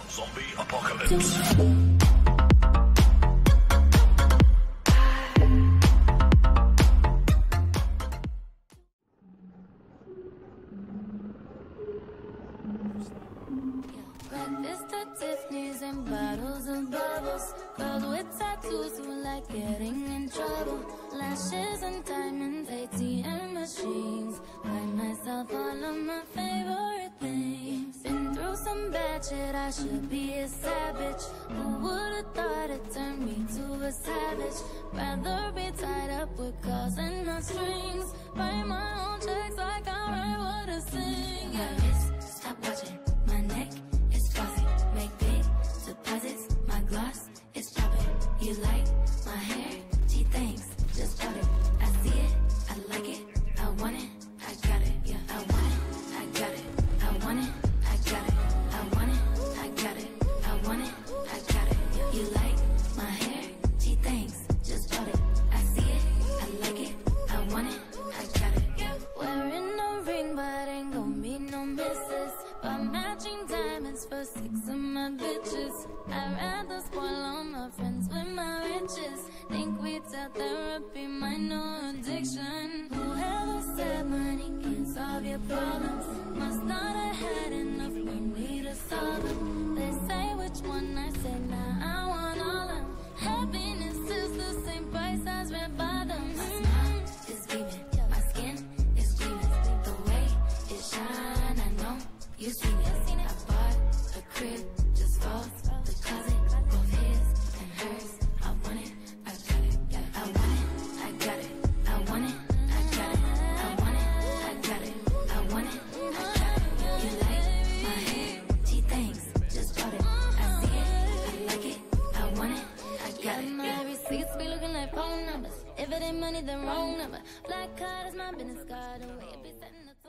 Zombie apocalypse. Breakfast at Tiffany's and bottles of bubbles. Girls with tattoos who like getting in trouble. Lashes and diamonds, ATM machines. Buy myself all of my favorite things. Been through some bad shit, I should be a savage. Who would've thought it turned me to a savage? Rather be tied up with calls and not strings. Write my own checks like I write what I sing. My wrist, stop watching. My neck is flossy. Make big deposits. My gloss is dropping. You like my hair? Gee, thanks. Just bought it. I see it. I like it. I want it. I got it. Yeah, I want it. I got it. I want it. I got it. I want it. I got it. I want it. I got it. Yeah. You like my hair? Gee, thanks. Just bought it. I see it. I like it. I want it. I got it. Yeah. Wearing no ring, but ain't gon' be no misses. Buy matching diamonds for 6 of my bitches. I'd rather spoil all my friends with my riches. Think retail therapy, my no addiction. Whoever said money can solve your problems must not have had enough money to solve them. They say which one, I say nah, I want all of them. Happiness is the same price as red bottoms. My smile is beaming, my skin is gleaming. The way it shine, I know you seen it. I bought a crib just for the closet, both his and hers. I want it, I got it. Yeah, I want it, I got it. I want it, I got it. I want it, I got it. I want it, I got it. You like my hair? Gee, thanks. Just bought it. I see it, I like it. I want it, I got it. My receipts be looking like phone numbers. If it ain't money, then wrong number. Black card is my business card, and we be setting the